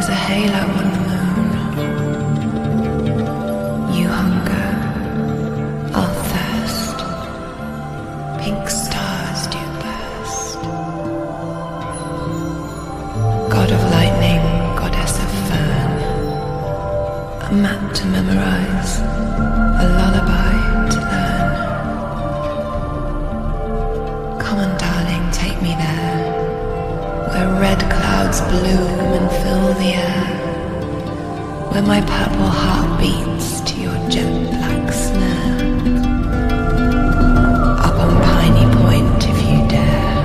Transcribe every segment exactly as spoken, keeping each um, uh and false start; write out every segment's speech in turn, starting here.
There's a halo on the moon. You hunger, I'll thirst. Pink stars do burst. God of lightning, goddess of fern. A map to memorize, a lullaby to learn. Come on, darling, take me there, where red clouds bloom and fill the air, where my purple heart beats to your jet black snare. Up on Piney Point if you dare.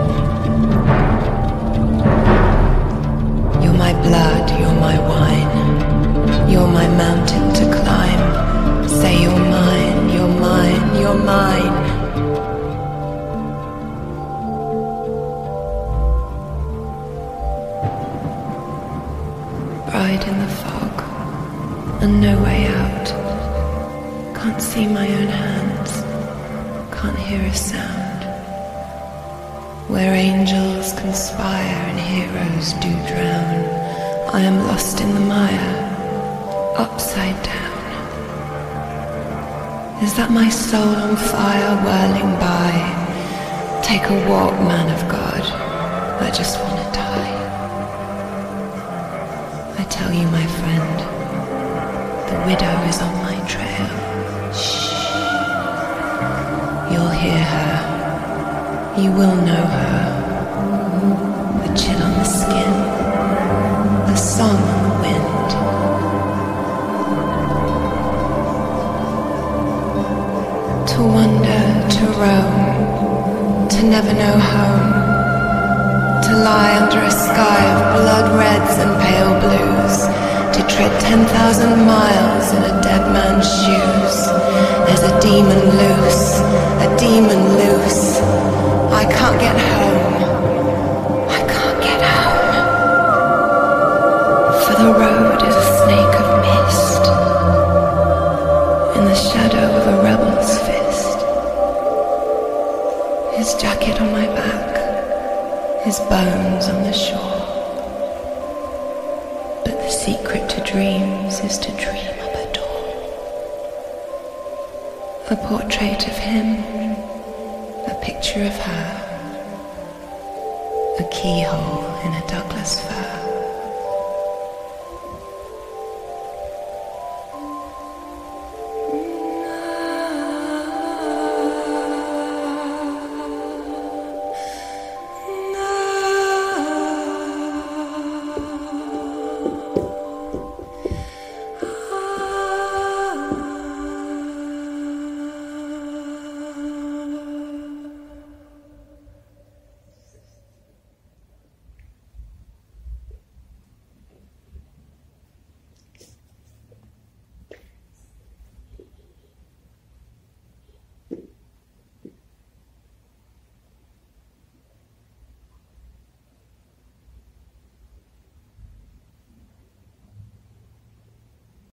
You're my blood, you're my wine, you're my mountain to climb. Say you're mine, you're mine, you're mine. Bride in the fog, and no way out. Can't see my own hands, can't hear a sound. Where angels conspire and heroes do drown, I am lost in the mire, upside down. Is that my soul on fire whirling by? Take a walk, man of God, I just wanna die. I tell you, my friend, the widow is on my trail. Shh. You'll hear her, you will know her. The chill on the skin, the song on the wind. To wander, to roam, to never know home. To lie under a sky of blood reds and pale blues, to tread ten thousand miles in a dead man's shoes. There's a demon loose, a demon loose. I can't get home, I can't get home. For the road is a snake of mist, in the shadow of a rebel's fist. His jacket on my back, his bones on the shore. But the secret to dreams is to dream up a door. A portrait of him, a picture of her, a keyhole in a dark